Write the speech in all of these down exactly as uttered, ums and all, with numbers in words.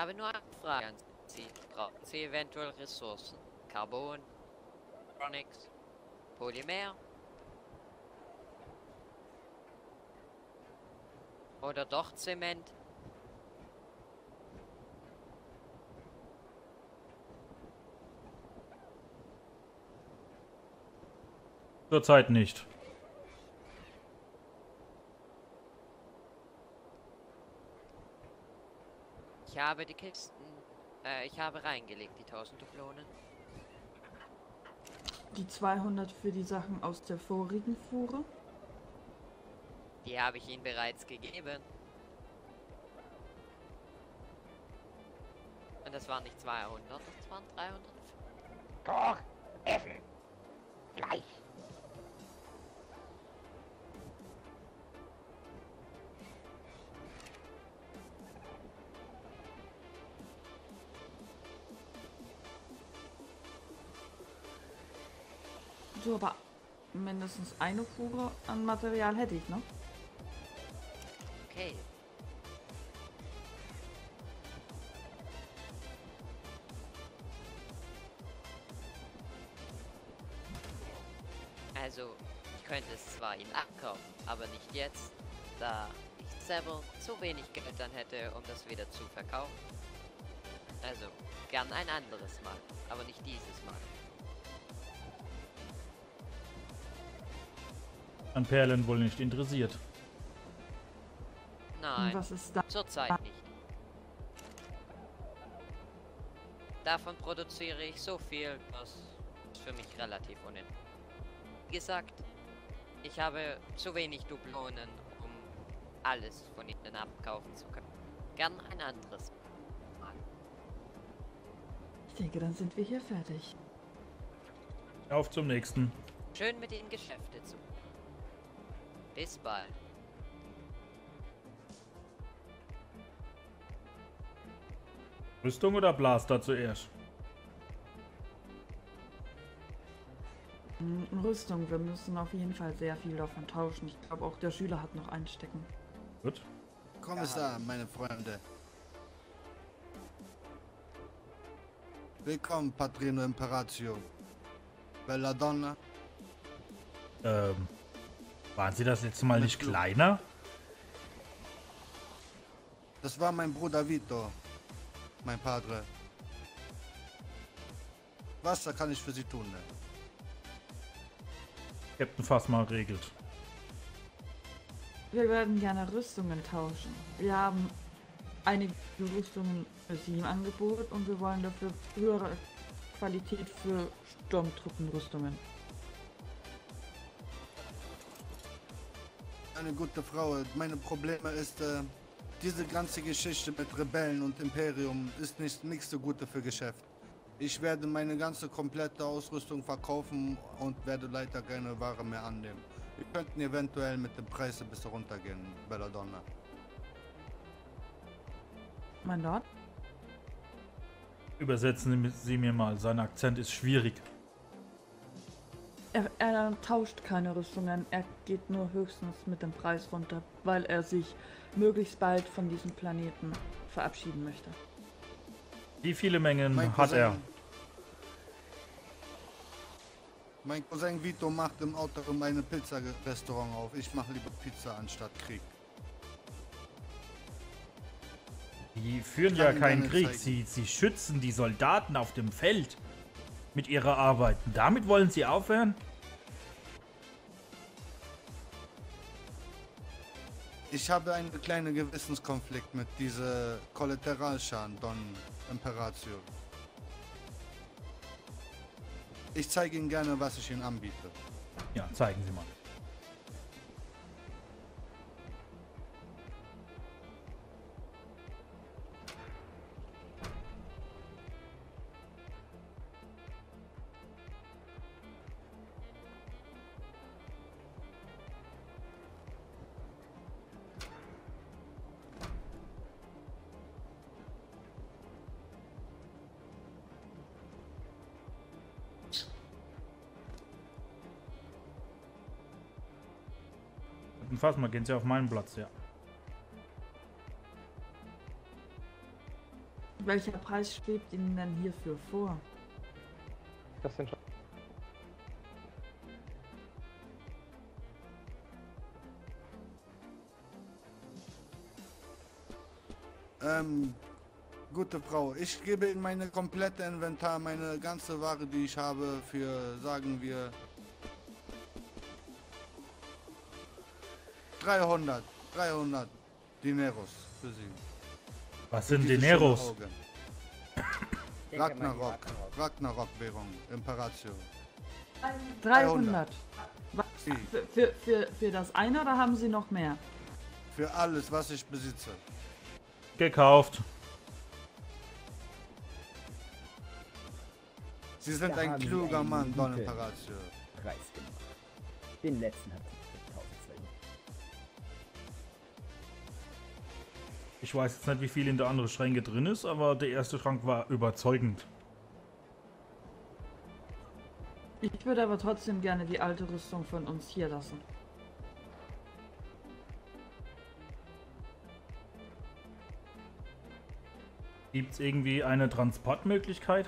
habe nur eine Frage an Sie. Brauchen Sie eventuell Ressourcen? Carbon, Onyx, Polymer? Oder doch Zement? Zurzeit nicht. Ich habe die Kisten, äh, ich habe reingelegt, die tausend Dublonen. Die zweihundert für die Sachen aus der vorigen Fuhre? Die habe ich Ihnen bereits gegeben. Und das waren nicht zweihundert, das waren dreihundert. Doch, essen. Gleich. So, aber mindestens eine Fuhre an Material hätte ich noch. Okay. Also, ich könnte es zwar Ihnen abkaufen, aber nicht jetzt, da ich selber zu wenig Geld dann hätte, um das wieder zu verkaufen. Also, gern ein anderes Mal, aber nicht dieses Mal. An Perlen wohl nicht interessiert. Nein, Was ist da? zurzeit nicht. Davon produziere ich so viel, das ist für mich relativ uninteressant. Wie gesagt, ich habe zu wenig Dublonen, um alles von ihnen abkaufen zu können. Gern ein anderes Mal. Ich denke, dann sind wir hier fertig. Auf zum nächsten. Schön mit Ihnen Geschäfte zu. Bis bald. Rüstung oder Blaster zuerst? Hm, Rüstung, wir müssen auf jeden Fall sehr viel davon tauschen. Ich glaube, auch der Schüler hat noch einstecken. Gut. Kommissar, meine Freunde. Willkommen, Patrino Imperatio. Bella Donna. Ähm, waren Sie das letzte Mal Mit nicht Blut. kleiner? Das war mein Bruder Vito. Mein Padre. Was da kann ich für Sie tun? Ne? Captain Phasma regelt. Wir würden gerne Rüstungen tauschen. Wir haben einige Rüstungen für Sie im Angebot und wir wollen dafür höhere Qualität für Sturmtruppenrüstungen. Eine gute Frau. Meine Probleme ist, äh, diese ganze Geschichte mit Rebellen und Imperium ist nicht nichts so Gute für Geschäft. Ich werde meine ganze komplette Ausrüstung verkaufen und werde leider keine Ware mehr annehmen. Wir könnten eventuell mit dem Preis ein bisschen runtergehen, Belladonna. Mein Lord? Übersetzen Sie mir mal. Sein Akzent ist schwierig. Er, er tauscht keine Rüstungen, er geht nur höchstens mit dem Preis runter, weil er sich möglichst bald von diesem Planeten verabschieden möchte. Wie viele Mengen Mein hat Cousin- er? Mein Cousin Vito macht im Outerrim eine Pizza-Restaurant auf. Ich mache lieber Pizza anstatt Krieg. Die führen Ich ja kann Ihnen keinen gerne Krieg. zeigen. Sie, sie schützen die Soldaten auf dem Feld mit ihrer Arbeit. Und damit wollen Sie aufhören? Ich habe einen kleinen Gewissenskonflikt mit dieser Kollateralschaden, Don Imperatio. Ich zeige Ihnen gerne, was ich Ihnen anbiete. Ja, zeigen Sie mal. Fass mal, gehen Sie auf meinen Platz, ja. Welcher Preis schwebt Ihnen denn hierfür vor? Das sind schon. Ähm, gute Frau, ich gebe Ihnen meine komplette Inventar, meine ganze Ware, die ich habe, für, sagen wir, dreihundert, dreihundert Dineros für Sie. Was sind Diese Dineros? schöne Augen. Ragnarok, Ragnarok-Währung, Imperatio. dreihundert. Was, Sie. für, für, für, für das eine oder haben Sie noch mehr? Für alles, was ich besitze. Gekauft. Sie sind Da ein haben Sie kluger einen Mann, Don guten Imperatio. Preis gemacht. Den letzten hat sie gekauft. Ich weiß jetzt nicht, wie viel in der anderen Schränke drin ist, aber der erste Schrank war überzeugend. Ich würde aber trotzdem gerne die alte Rüstung von uns hier lassen. Gibt es irgendwie eine Transportmöglichkeit?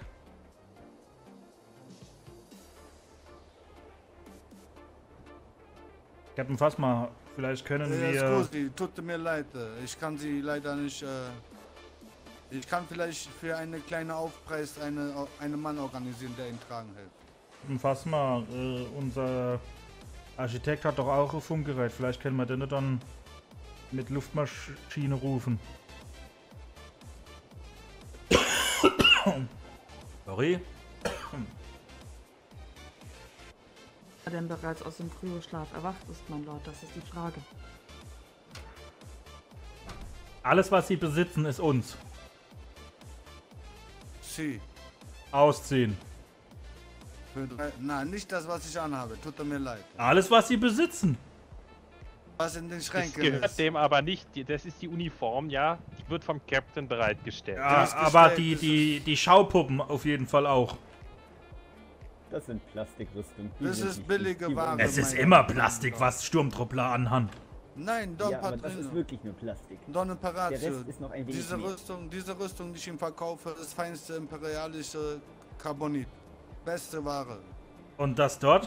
Captain Phasma, vielleicht können Äh, wir... Scusi, tut mir leid, äh, ich kann sie leider nicht, äh, ich kann vielleicht für einen kleinen Aufpreis eine, einen Mann organisieren, der ihn tragen hilft. Captain Phasma, äh, unser Architekt hat doch auch ein Funkgerät, vielleicht können wir den dann mit Luftmaschine rufen. Sorry. Er denn bereits aus dem Kryoschlaf erwacht ist, mein Lord, das ist die Frage. Alles, was sie besitzen, ist uns. Sie, Ausziehen. für drei, nein, nicht das, was ich anhabe, tut mir leid. Alles, was sie besitzen. Was in den Das Schränken gehört ist. dem aber nicht. Die- Das ist die Uniform, ja. Die wird vom Captain bereitgestellt. Ja, ist aber gestellt, die, das die, die Schaupuppen auf jeden Fall auch. Das sind Plastikrüstungen. Die Das sind ist nicht billige die Ware. wollen- Es ist meine immer Damen und Plastik, Herren. was Sturmtruppler anhaben. Nein, Don Ja, aber das ist Patrino, wirklich nur Plastik. Don Der Imperatio, Rest ist noch ein wenig diese mehr. Rüstung, diese Rüstung, die ich ihm verkaufe, ist feinste imperialische Carbonit. Beste Ware. Und das dort?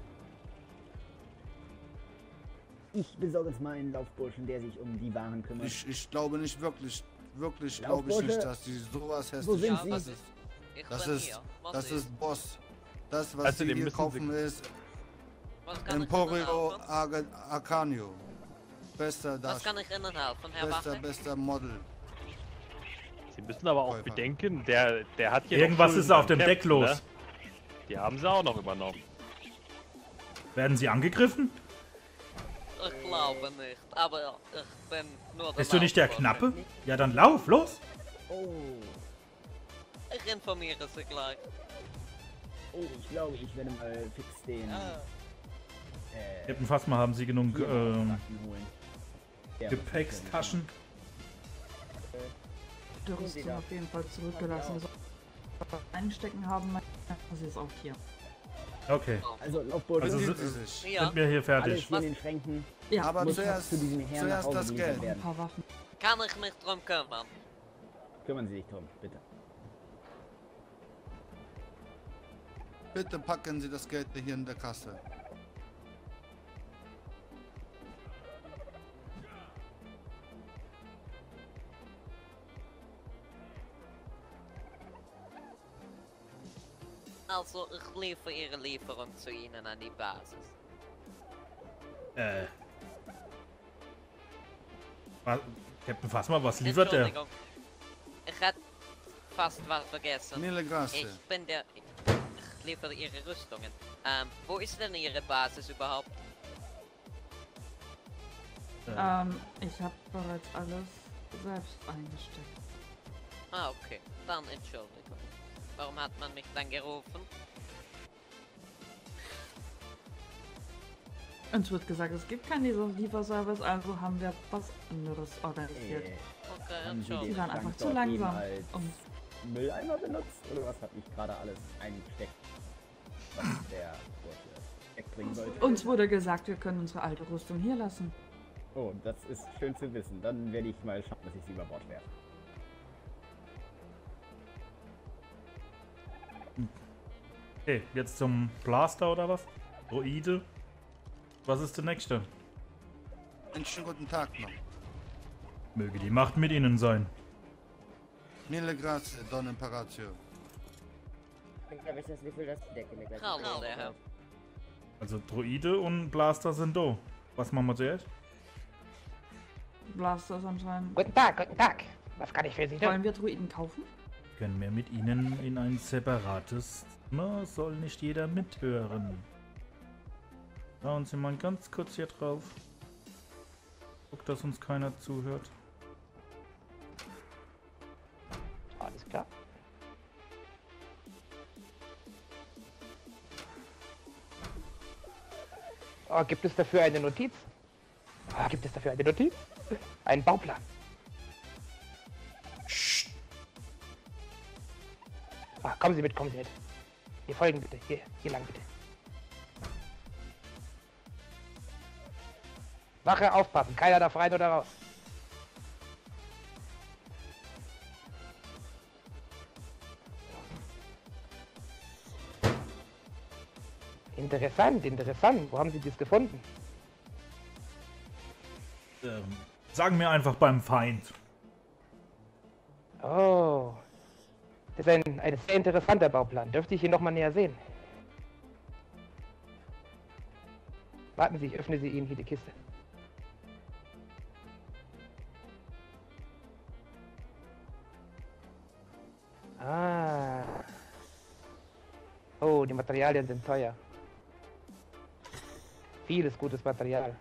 Ich besorge jetzt mal einen Laufburschen, der sich um die Waren kümmert. Ich, ich glaube nicht wirklich, wirklich glaube ich Laufbursche, nicht, dass die sowas wo hässlich sind Ja, Sie? was ist? Ich Das bin ist, hier. Was das ist Boss. Das, was Also, sie den hier müssen kaufen, Sie- ist Was kann ich Emporio Ihnen helfen? Arga- Arcanio. Bester Was Darsteller. kann ich Ihnen helfen, Herr Bester, Wache? bester Model. Sie müssen aber auch Käufer. bedenken, der, der hat hier Irgendwas noch Schulden ist auf beim dem Deck Captain, los. Ne? Die haben sie auch noch übernommen. Werden sie angegriffen? Ich glaube nicht, aber ich bin nur der Bist du nicht der Laufbursche. Knappe? Ja, dann lauf, los! Oh, Ich informiere Sie gleich. oh, ich glaube, ich werde mal fix den Ah, äh, Captain Phasma, haben sie genug hier ähm, Racken holen. Der Gepäckstaschen? Die Rüstung auf jeden Fall zurückgelassen. So einstecken haben, mein- das ist auch hier. Okay, Also Laufbursche, Also Bedienen sind- Sie sich. ja, sind wir hier alles fertig. hier in den Schränken. Ja, Aber muss zuerst, zu diesem Herrn nach zuerst Hause das geliefert Geld. ein werden. paar Waffen. kann ich mich drum kümmern. Kümmern Sie sich drum, bitte. Bitte packen Sie das Geld hier in der Kasse. Also, ich liefere Ihre Lieferung zu Ihnen an die Basis. Äh. Was, Captain Phasma, was liefert er? Entschuldigung, ich hätte fast was vergessen. Mille Grazie. Ich bin der... Ich liefere Ihre Rüstungen. Ähm, wo ist denn Ihre Basis überhaupt? Ähm, ich habe bereits alles selbst eingesteckt. Ah, okay. Dann Entschuldigung. Warum hat man mich dann gerufen? Uns wird gesagt, es gibt keinen Liefer- Lieferservice, also haben wir was anderes organisiert. Äh, Okay, haben Sie Die Entschuldigung. den waren Schrank einfach zu dort eben langsam. als Und Mülleimer benutzt? Oder was habe ich gerade alles eingesteckt, was der Bursche wegbringen wollte? uns wurde gesagt, wir können unsere alte Rüstung hier lassen. Oh, das ist schön zu wissen. Dann werde ich mal schauen, dass ich sie über Bord werfe. Okay, jetzt zum Blaster oder was? Droide. Was ist der nächste? Einen schönen guten Tag noch. Möge die Macht mit Ihnen sein. Mille grazie, Don Imperatio. Ich habe das Gefühl, dass die Decke mir gleich Hallo, der Herr. Also Droide und Blaster sind da. Was machen wir zuerst? Blasters anscheinend. Guten Tag, guten Tag. Was kann ich für Sie tun? Wollen wir Druiden kaufen? Können wir mit Ihnen in ein separates Zimmer? Soll nicht jeder mithören. Schauen Sie mal ganz kurz hier drauf. Guck, dass uns keiner zuhört. Alles klar. Oh, gibt es dafür eine Notiz? Oh, gibt es dafür eine Notiz? Ein Bauplan. Ah, kommen Sie mit, kommen Sie mit. Hier folgen bitte. Hier, hier lang bitte. Wache, aufpassen. Keiner darf rein oder raus. Interessant, interessant. Wo haben Sie das gefunden? Ähm, sagen wir einfach beim Feind. Oh. Das ist ein, ein sehr interessanter Bauplan. Dürfte ich ihn noch mal näher sehen? Warten Sie, ich öffne Sie Ihnen hier die Kiste. Ah. Oh, die Materialien sind teuer. Vieles gutes Material.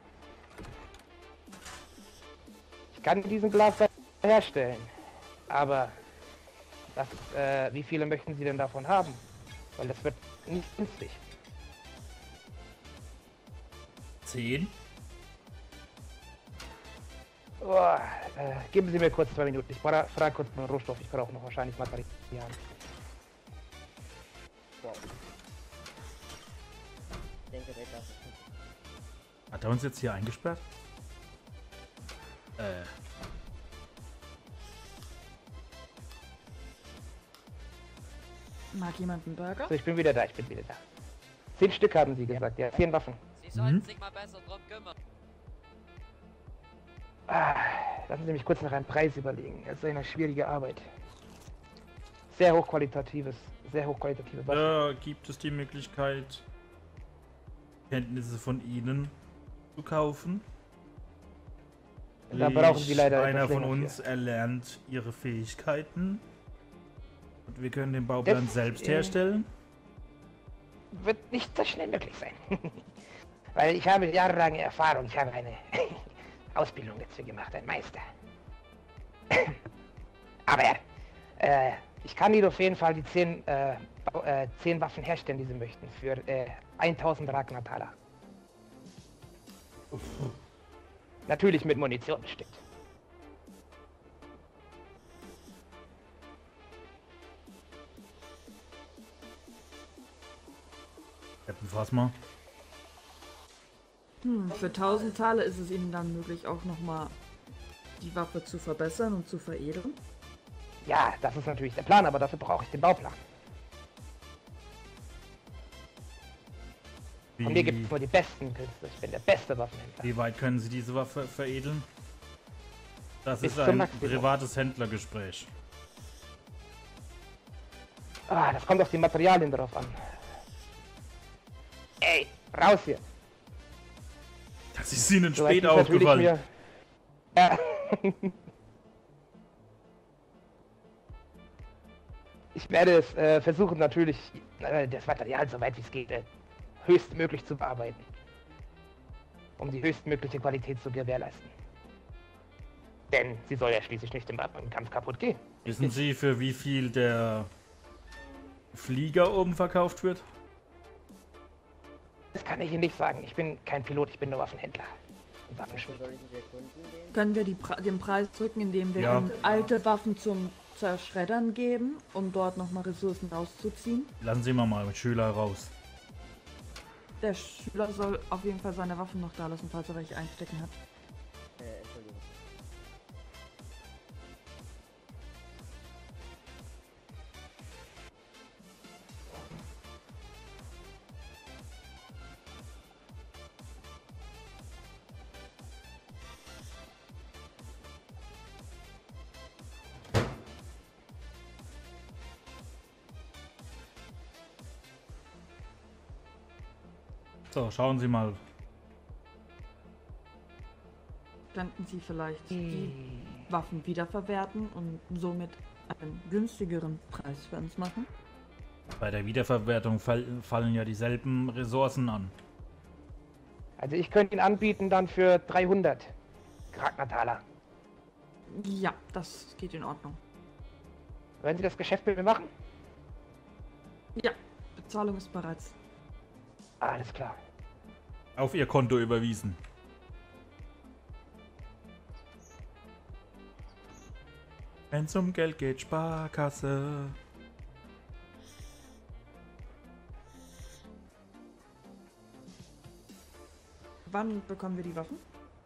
Ich kann diesen Glas herstellen, aber das, äh, wie viele möchten Sie denn davon haben? Weil das wird nicht günstig. Zehn? Oh, äh, geben Sie mir kurz zwei Minuten. Ich frage fra kurz meinen Rohstoff. Ich brauche noch wahrscheinlich Material. Wow. Ich denke, der darf es nicht. Hat er uns jetzt hier eingesperrt? Äh. Mag jemand einen Burger? So, ich bin wieder da. Ich bin wieder da. Zehn Stück haben Sie gesagt, ja. Zehn Waffen. Sie sollten Mhm. sich mal besser drum kümmern. Ah, lassen Sie mich kurz nach einem Preis überlegen. Es ist eine schwierige Arbeit. Sehr hochqualitatives, sehr hochqualitative Waffen. Da gibt es die Möglichkeit, Kenntnisse von Ihnen zu kaufen. Da brauchen Sie leider Einer etwas von länger uns für. erlernt Ihre Fähigkeiten. Und wir können den Bauplan Das, selbst äh, herstellen. Wird nicht so schnell möglich sein. Weil ich habe jahrelange Erfahrung. Ich habe eine Ausbildung dazu gemacht, ein Meister. Aber äh, ich kann Ihnen auf jeden Fall die zehn, äh, Bau- äh, zehn Waffen herstellen, die Sie möchten, für äh, tausend Ragnar-Taler. Natürlich mit Munition bestückt. Captain Phasma. Hm, für tausend Taler ist es Ihnen dann möglich, auch nochmal die Waffe zu verbessern und zu veredeln? Ja, das ist natürlich der Plan, aber dafür brauche ich den Bauplan. Von mir gibt es Wie, nur die besten Künstler. Ich bin der beste Waffenhändler. wie weit können Sie diese Waffe veredeln? Das Bis ist zum ein Maximum. privates Händlergespräch. Ah, das kommt auf die Materialien drauf an. Ey, raus hier! Das ist Ihnen Soweit spät dies natürlich aufgefallen. mir- Ja. Ich werde es äh, versuchen, natürlich äh, das Material, soweit wie es geht, äh, höchstmöglich zu bearbeiten. Um die höchstmögliche Qualität zu gewährleisten. Denn sie soll ja schließlich nicht im, im Kampf kaputt gehen. Wissen Sie, für wie viel der Flieger oben verkauft wird? Das kann ich Ihnen nicht sagen. Ich bin kein Pilot, ich bin nur Waffenhändler. Und Wo Waffenschmied. soll ich mich erkunden gehen? Können wir die Pre den Preis drücken, indem wir Ja. Ihnen alte Waffen zum Zerschreddern geben, um dort nochmal Ressourcen rauszuziehen? Lassen Sie mal mal mit Schüler raus. Der Schüler soll auf jeden Fall seine Waffen noch da lassen, falls er welche einstecken hat. Äh, Entschuldigung. So, schauen Sie mal. Könnten Sie vielleicht die Waffen wiederverwerten und somit einen günstigeren Preis für uns machen? Bei der Wiederverwertung fall, fallen ja dieselben Ressourcen an. Also ich könnte ihn anbieten dann für dreihundert Kragnataler. Ja, das geht in Ordnung. Wollen Sie das Geschäft mit mir machen? Ja, Bezahlung ist bereits. Alles klar. Auf Ihr Konto überwiesen. Wenn's um Geld geht, Sparkasse. Wann bekommen wir die Waffen?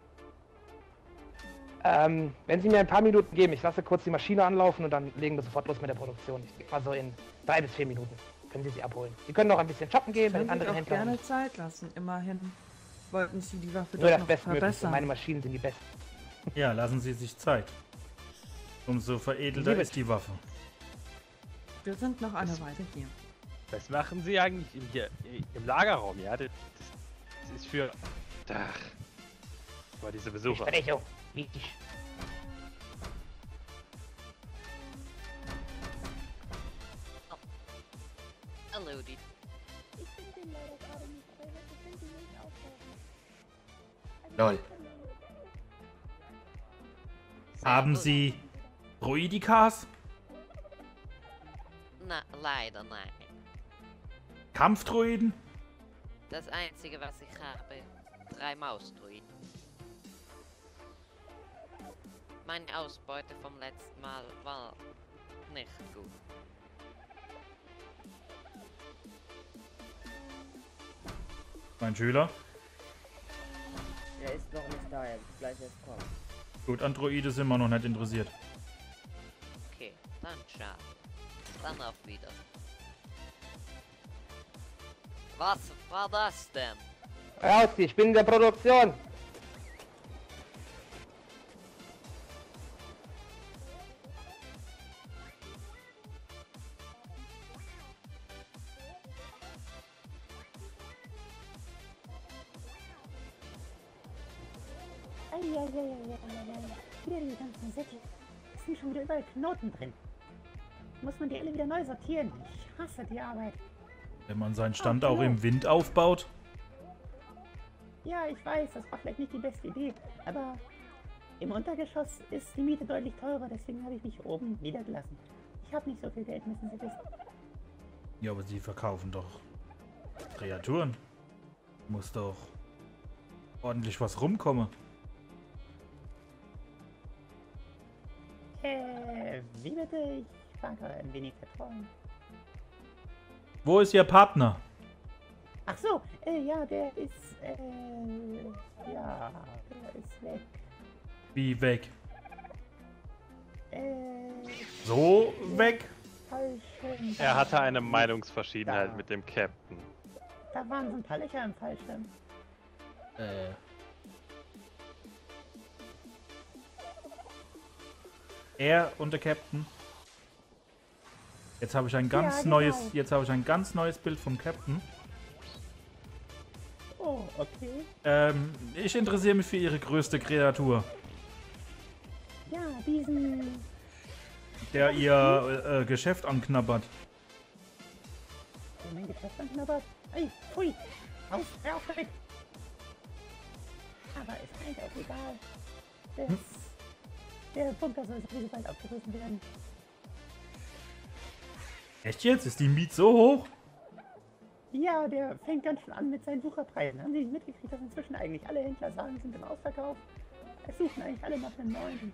Ähm, wenn Sie mir ein paar Minuten geben, ich lasse kurz die Maschine anlaufen und dann legen wir sofort los mit der Produktion. Ich denke mal so in drei bis vier Minuten können Sie sie abholen. Sie können noch ein bisschen shoppen gehen bei den Können Sie anderen auch Händlern. gerne Zeit lassen. Immerhin wollten Sie die Waffe Nur doch das noch Bestmögliche. verbessern. Meine Maschinen sind die besten. Ja, lassen Sie sich Zeit. Umso veredelter Liebe- ist die Waffe. Wir sind noch eine Weile hier. Was machen Sie eigentlich im, hier, im Lagerraum? Ja, das, das ist für. Ach, war diese Besucher. Besprechung. Wichtig. Hallo, die. Ich finde den leider gerade nicht, aber ich finde ihn nicht auftauchen. Lol. Haben Sie Druidikas? Na, leider nein. Kampfdruiden? Das einzige, was ich habe, drei Mausdruiden. Meine Ausbeute vom letzten Mal war nicht gut. Mein Schüler? Er ist noch nicht da, er wird gleich erst kommen. Gut, Androide sind wir noch nicht interessiert. Okay, dann schade. Dann auf wieder. Was war das denn? Raus, ich bin in der Produktion. Eieieiei. Wieder die ganzen Säcke. Es sind schon wieder überall Knoten drin. Muss man die alle wieder neu sortieren. Ich hasse die Arbeit. Wenn man seinen Stand Oh, auch genau. im Wind aufbaut. Ja, ich weiß, das war vielleicht nicht die beste Idee, aber im Untergeschoss ist die Miete deutlich teurer, deswegen habe ich mich oben niedergelassen. Ich habe nicht so viel Geld, müssen Sie wissen. Ja, aber Sie verkaufen doch Kreaturen. Muss doch ordentlich was rumkommen. Äh, wie bitte? Ich war gerade ein wenig verträumt. Wo ist Ihr Partner? Ach so, äh, ja, der ist, äh, ja, der ist weg. Wie weg? Äh, So weg? Fallschirm. Er hatte eine Meinungsverschiedenheit Da. mit dem Captain. Da waren so ein paar Löcher im Fallschirm. Äh. Er und der Captain. Jetzt habe ich ein ganz Ja, genau. neues, jetzt habe ich ein ganz neues Bild vom Captain. Oh, okay. Ähm, ich interessiere mich für Ihre größte Kreatur, Ja, diesen, der Ihr äh, äh, Geschäft anknabbert. der mein Geschäft anknabbert. Ey, pfui, auf, hör auf damit. Aber ist eigentlich auch egal. Das, der Bunker soll sowieso bald abgerissen werden. Echt jetzt? Ist die Miete so hoch? Ja, der fängt ganz schön an mit seinen Wucherpreisen. Haben Sie nicht mitgekriegt, dass inzwischen eigentlich alle Händler sagen, sie sind im Ausverkauf? Es suchen eigentlich alle nach einem neuen.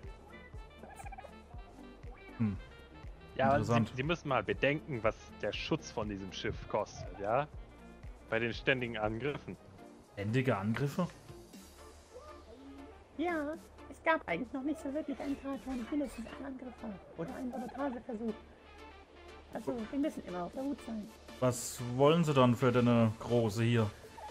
Hm. Ja, aber Interessant. Sie, Sie müssen mal bedenken, was der Schutz von diesem Schiff kostet, ja? Bei den ständigen Angriffen. Ständige Angriffe? Ja, es gab eigentlich noch nicht so wirklich einen Tag, wo nicht mindestens ein Angriff war. Oder ein Sabotageversuch. Also, wir müssen immer auf der Hut sein. Was wollen Sie dann für deine große hier?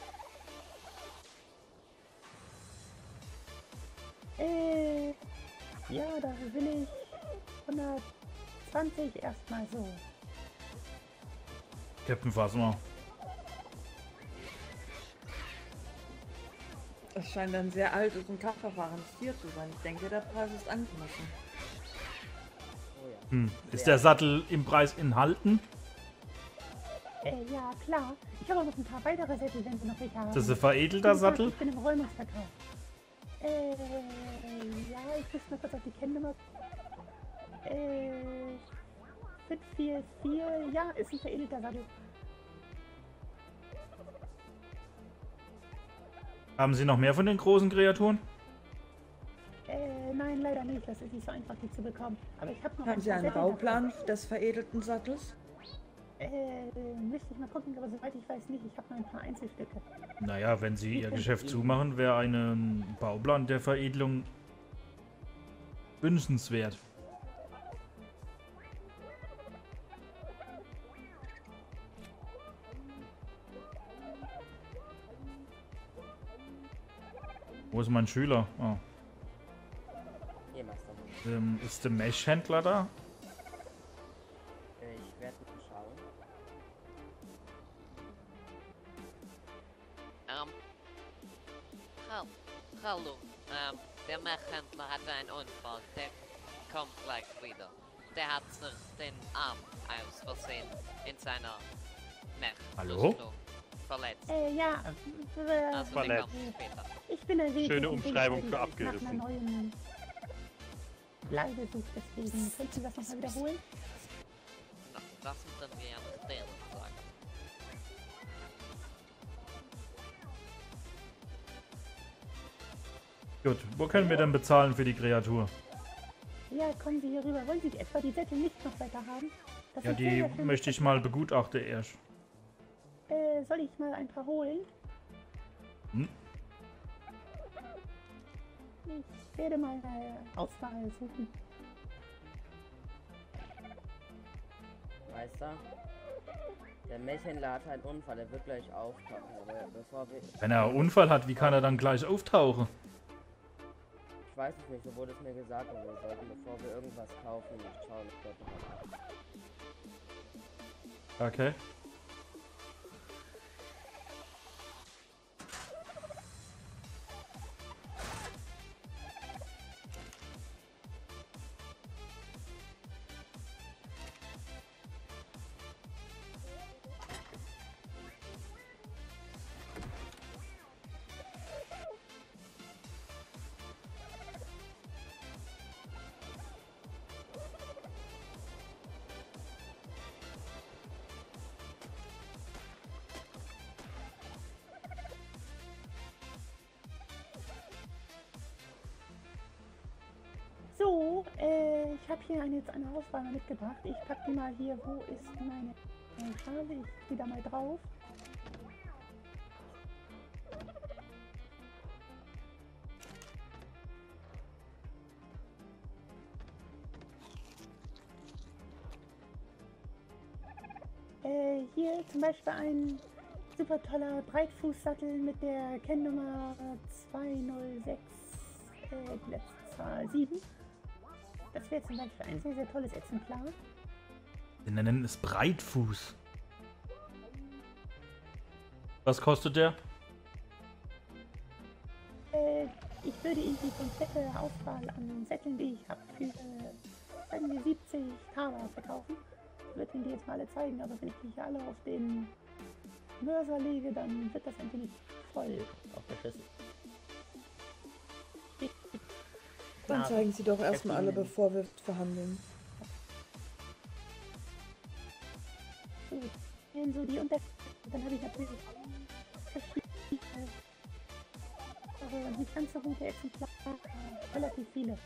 Äh, ja, da will ich hundertzwanzig erstmal so. Captain, fass mal. Das scheint ein sehr altes und kraftverfahrenes Tier zu sein. Ich denke, der Preis ist angemessen. Oh ja. Hm. Ist der Sattel im Preis enthalten? Äh, ja, klar. Ich habe auch noch ein paar weitere Sättel, wenn Sie noch welche haben. Das ist ein veredelter Sattel? Ich bin im Räumungsverkauf. Äh, ja, ich muss mal kurz auf die Kennnummer. Äh, fünf vier vier, ja, ist ein veredelter Sattel. Haben Sie noch mehr von den großen Kreaturen? Äh, nein, leider nicht. Das ist nicht so einfach, die zu bekommen. Aber ich habe noch Haben Sie einen Sättel Bauplan des veredelten Sattels? Äh, müsste ich mal gucken, aber soweit ich weiß nicht. Ich habe nur ein paar Einzelstücke. Naja, wenn Sie Ihr Geschäft zumachen, wäre ein Bauplan der Veredelung wünschenswert. Wo ist mein Schüler? Oh. Hier, Meister. Ähm, ist der Mesh-Händler da? Äh, Ich werde mal schauen. Ähm, Hall Hallo, ähm, der Mechhändler hatte einen Unfall. Der kommt gleich wieder. Der hat sich den Arm aus Versehen in seiner Mech Hallo? verletzt. Äh, ja. Äh, Also den Verletzt. kommt später. ich bin ein wenig Schöne im Umschreibung Bild, für weil ich nach abgerissen. einer neuen Bleibe suche, deswegen. Könnten Sie das nochmal wiederholen? Na, das müssen wir ja noch denen sagen. Gut, wo können wir denn bezahlen für die Kreatur? Ja, kommen Sie hier rüber. Wollen Sie etwa die Sättel nicht noch weiter haben? Das Ja, sind die sehr, sehr schöne möchte ich mal begutachten erst. Sättel. Äh, soll ich mal ein paar holen? Hm? Ich werde mal eine Auswahl suchen. Meister, der Mechhändler hat einen Unfall, er wird gleich auftauchen. Aber bevor wir... Wenn er einen Unfall hat, wie kann er dann gleich auftauchen? Ich weiß es nicht, so wurde es mir gesagt, aber wir sollten, bevor wir irgendwas kaufen, schauen, ob dort noch was ist. Okay. So, äh, ich habe hier eine, jetzt eine Auswahl mal mitgebracht. Ich packe die mal hier. Wo ist meine äh, Schale? Ich gehe da mal drauf. Äh, hier zum Beispiel ein super toller Breitfußsattel mit der Kennnummer zweihundertsechs, äh, die letzte Zahl sieben. Das wäre zum Beispiel ein sehr, sehr tolles Exemplar. Wir nennen es Breitfuß. Was kostet der? Äh, ich würde Ihnen die komplette Auswahl an Sätteln, die ich habe, für, äh, sagen wir, siebzig Taler verkaufen. Ich würde Ihnen die jetzt mal alle zeigen, aber wenn ich die hier alle auf den Mörser lege, dann wird das ein wenig voll auf der Schüssel. Dann Ja, zeigen Sie doch erstmal alle, Deswegen- bevor wir verhandeln. Gut. Und so die Unterschiede. Dann habe ich natürlich verschiedene, also nicht ganz so gute Exemplare, relativ viele.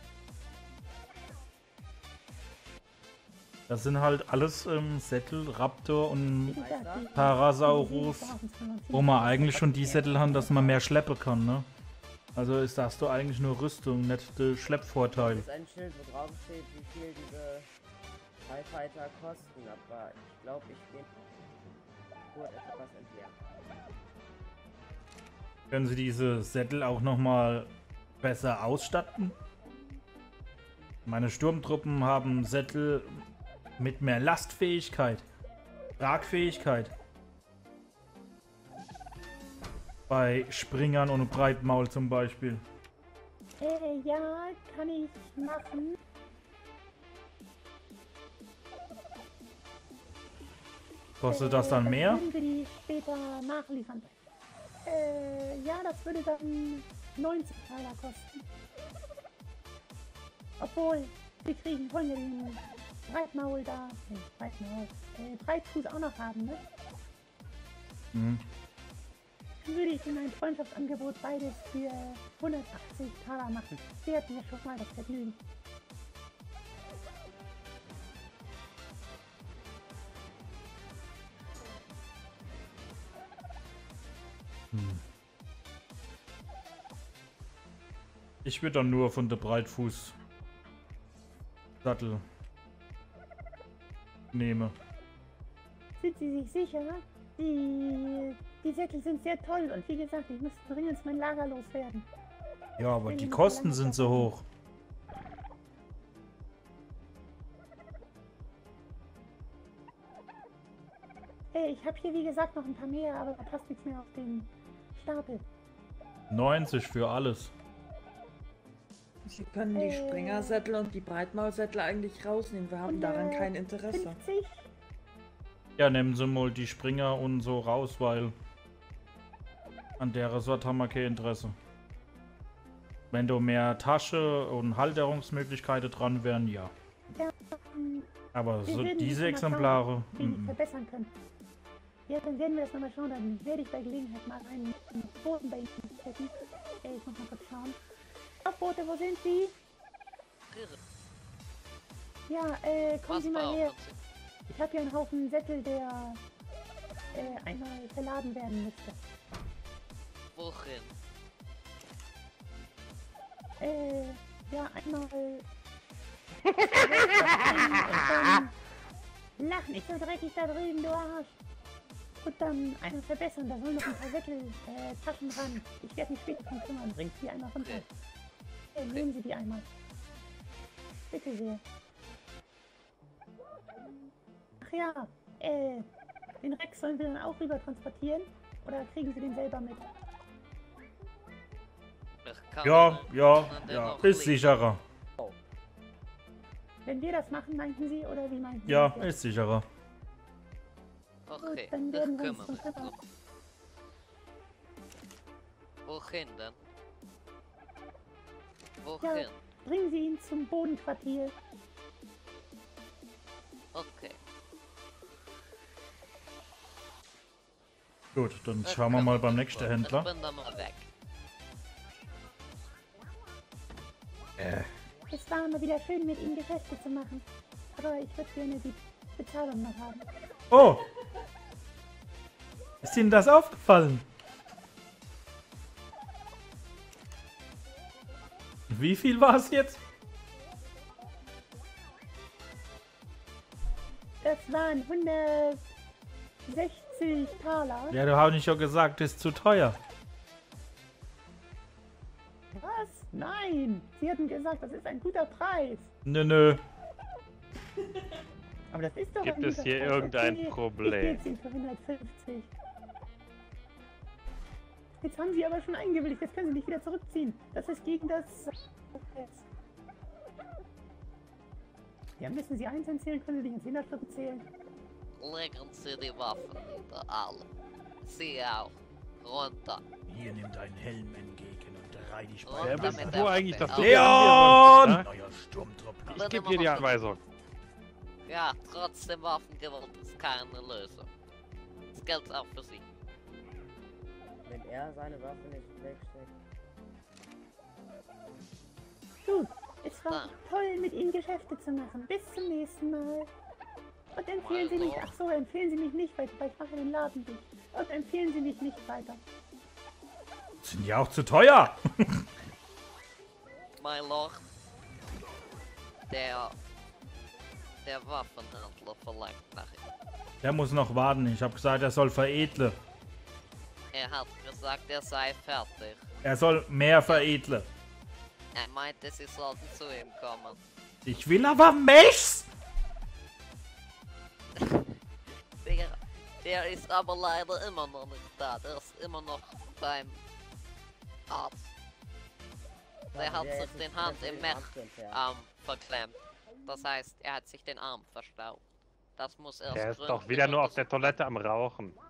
Das sind halt alles ähm, Sättel, Raptor und Wie gesagt, die- Parasaurus, die Sachen kann man wo man ziemlich eigentlich schon die abklären. Sättel haben, dass man mehr schleppen kann, ne? Also ist das doch eigentlich nur Rüstung, nicht der Schleppvorteil. Das ist ein Schild, wo drauf steht, wie viel diese TIE Fighter kosten, aber ich glaube, ich nehme kurz etwas entleeren. Können Sie diese Sättel auch nochmal besser ausstatten? Meine Sturmtruppen haben Sättel mit mehr Lastfähigkeit, Tragfähigkeit. Bei Springern und Breitmaul zum Beispiel. Äh, ja, kann ich machen. Kostet das dann mehr? Würden wir die später nachliefern? Äh, ja, das würde dann neunzig Taler kosten. Obwohl, wir kriegen, wollen wir den Breitmaul da, nee, Breitmaul, äh, Breitfuß auch noch haben, ne? Mhm. Dann würde ich in ein Freundschaftsangebot beides für hundertachtzig Taler machen. Wir hatten ja schon mal das Vergnügen. Hm. Ich würde dann nur von der Breitfuß Sattel nehme. Sind Sie sich sicher? Die, die Sättel sind sehr toll und wie gesagt, ich müsste dringend mein Lager loswerden. Ja, aber Wenn die die Kosten noch sind so hoch. Hey, ich habe hier wie gesagt noch ein paar mehr, aber da passt nichts mehr auf den Stapel. neunzig für alles. Sie können die Äh. Springersättel und die Breitmaulsättel eigentlich rausnehmen. Wir haben daran kein Interesse. fünfzig? Ja, nehmen Sie mal die Springer und so raus, weil an der Sort haben wir kein Interesse. Wenn du mehr Tasche und Halterungsmöglichkeiten dran wären, ja. Ja, ähm, Aber wir so werden diese jetzt mal Exemplare. schauen, wie wir mm, mm. verbessern können. Ja, dann werden wir das nochmal schauen. Dann werde ich bei Gelegenheit mal einen Boden bei Ihnen checken. Äh, ich muss mal kurz schauen. Aufbote, wo sind Sie? Ja, äh, kommen Was Sie mal brauchen her. Sie? Ich habe hier einen Haufen Sättel, der äh, einmal verladen werden müsste. Wohin? Äh, ja, einmal. und dann lach nicht so dreckig da drüben, du Arsch. Und dann einmal verbessern, da sollen noch ein paar Sättel, äh, Taschen ran. Ich werde mich später drum kümmern. Bringt die einmal runter. Okay. Äh, nehmen Sie die einmal. Bitte sehr. Ach ja, äh, den Rex sollen wir dann auch rüber transportieren? Oder kriegen Sie den selber mit? Ich kann Ja, Ihnen- ja, kann den ja, noch ist liefern. sicherer. Wenn wir das machen, meinten Sie, oder wie meinten Ja, Sie das jetzt? ist sicherer. Okay, dann ich werden wir uns kümmere mich drum kümmern. drum. Wohin denn? Wohin? Bringen Sie ihn zum Bodenquartier. Okay. Gut, dann ich schauen wir mal kümmere beim mich nächsten drum. Händler. Ich bin dann mal weg. Äh, Es war immer wieder schön, mit Ihnen Geschäfte zu machen. Aber ich würde gerne die Bezahlung noch haben. Oh! Ist Ihnen das aufgefallen? Wie viel war es jetzt? Das waren hundertsechzig Taler. Ja, du hast nicht schon gesagt, das ist zu teuer. Was? Nein! Sie hatten gesagt, das ist ein guter Preis. Nö, nö. Aber das ist doch Gibt ein es guter hier Preis. irgendein Okay, Problem? Ich gebe Ihnen für hundertfünfzig. Jetzt haben Sie aber schon eingewilligt. Jetzt können Sie nicht wieder zurückziehen. Das ist gegen das... Ja, müssen Sie einzeln zählen? Können Sie nicht in Zehnerschritten zählen? Legen Sie die Waffen nieder, alle. Sie auch. Runter. Hier nimm deinen Helm entgegen und reih dich Runter Wer mit bist der du eigentlich, dass Waffe. du Leon! Ne? Neuer Sturmtrupp. Ich gebe dir die Anweisung. Ja, trotzdem Waffengewalt ist keine Lösung. Das gilt auch für Sie. Wenn er seine Waffe nicht wegsteckt. Gut, es war Danke. toll, mit Ihnen Geschäfte zu machen. Bis zum nächsten Mal. Und empfehlen Sie mich... Also. Ach so, empfehlen Sie mich nicht weiter, weil ich mache den Laden dicht. Und empfehlen Sie mich nicht weiter. Sind ja auch zu teuer. My Lord. Der... Der Waffenhändler verlangt nach ihm. Der muss noch warten. Ich habe gesagt, er soll veredle. Er hat gesagt, er sei fertig. Er soll mehr veredle. Er meinte, Sie sollten zu ihm kommen. Ich will aber Mechs! Der, der ist aber leider immer noch nicht da. Der ist immer noch beim Arzt. Der hat sich den Hand im Arm verklemmt. Das heißt, er hat sich den Arm verstaucht. Das muss erst Der ist gründlich doch wieder nur auf der untersucht Toilette am Rauchen.